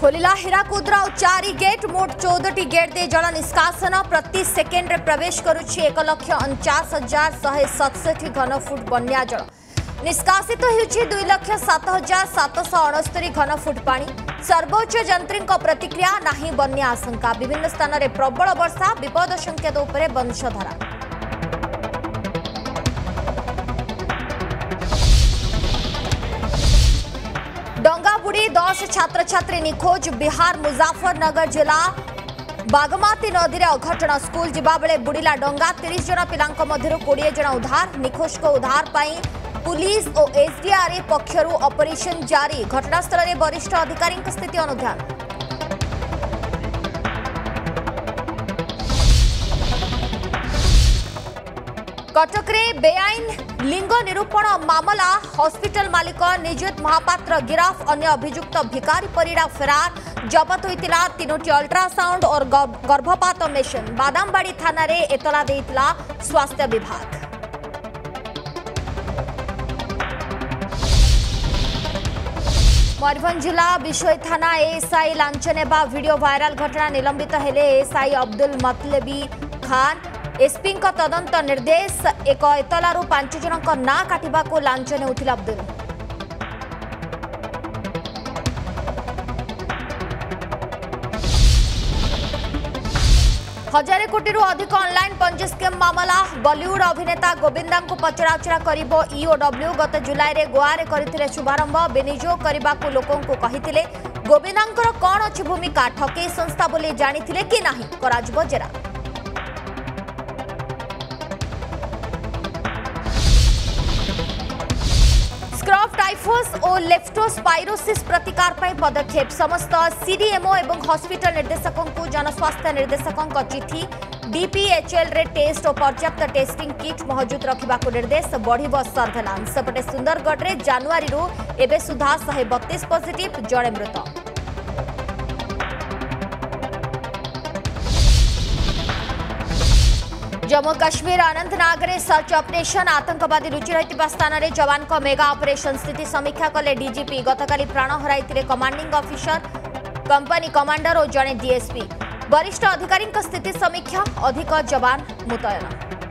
खोलिला हीराकुदर 4 gate मोट 14 gate दे जल निष्कासन प्रति सेकेंड रे प्रवेश करुछि 1,49,167 घनफुट बन्या जल निष्कासित होउछि 2,07,769 घनफुट पानी। सर्वोच्च जंत्री प्रतिक्रिया नाही बन्या आशंका। विभिन्न स्थान में प्रबल वर्षा विपद संकेत उपरे वंशधारा। डंगा बुड़ी 10 छात्र छात्री निखोज। बिहार मुजफ्फरनगर जिला बागमती नदी में अघटन। स्कूल जिबा बेले बुड़ीला डंगा 30 जन पिलांक मध्यरु 20 जन उद्धार। निखोज को उद्धार पाई पुलिस और एसडीआरएफ पक्षरु ऑपरेशन जारी। घटनास्थल में वरिष्ठ अधिकारी स्थिति अनुध्यान। कटक रे बेआईन लिंग निरूपण मामला। हॉस्पिटल मालिक निजुत महापात्र गिरफ। अन्य अभियुक्त भिकारी परिड़ा फेरार। जबत होइतिला 3टी अल्ट्रासाउंड और गर्भपात मेशिन। बादामबाड़ी थाना रे एतला देइतिला स्वास्थ्य विभाग। मयूरभंज जिला विशोई थाना एएसआई लांच नेबा वीडियो वायरल। घटना निलंबित हेले एएसआई अब्दुल मतलबी खान। एसपी तदंत निर्देश। एक एतलारू 5 जनक ना काटिबा को लांच नेउथिला अब्दुल। हजार कोटी अधिक ऑनलाइन पंजी स्कीम मामला। बॉलीवुड अभिनेता गोविंदा को पचराउचरा करिबो ईओडब्ल्यू। गत जुलाई रे गोवा रे करथिले शुभारंभ। विनियोग करबा को लोकों को कहिथिले। गोविंदांकर कोन अछि भूमिका ठकेई संस्था बोली जानिथिले कि नाही कराजबो जेरा। स्क्रब टाइफस और लेप्टोस्पाइरोसिस प्रतिकार पर पदक्षेप। समस्त सीडीएमओ एवं हॉस्पिटल निर्देशकों को जनस्वास्थ्य निर्देशकों का चिठी। डीपीएचएल रे टेस्ट और पर्याप्त टेस्टिंग किट मौजूद रखा निर्देश। बढ़िब सर्वेलांस। सेपटे सुंदरगढ़ रे जनवरी एबे सुधा 132 पॉजिटिव जड़े मृत। जम्मू काश्मीर अनंतनाग रे सर्च ऑपरेशन। आतंकवादी लुचि रहितिबा स्थान रे जवान को मेगा ऑपरेशन। स्थिति समीक्षा कले डीजीपी। गतकाली प्राण हराइतिले कमांडिंग ऑफिसर कंपनी कमांडर और जड़े डीएसपी। वरिष्ठ अधिकारी स्थिति समीक्षा। अधिक जवान मुतयन।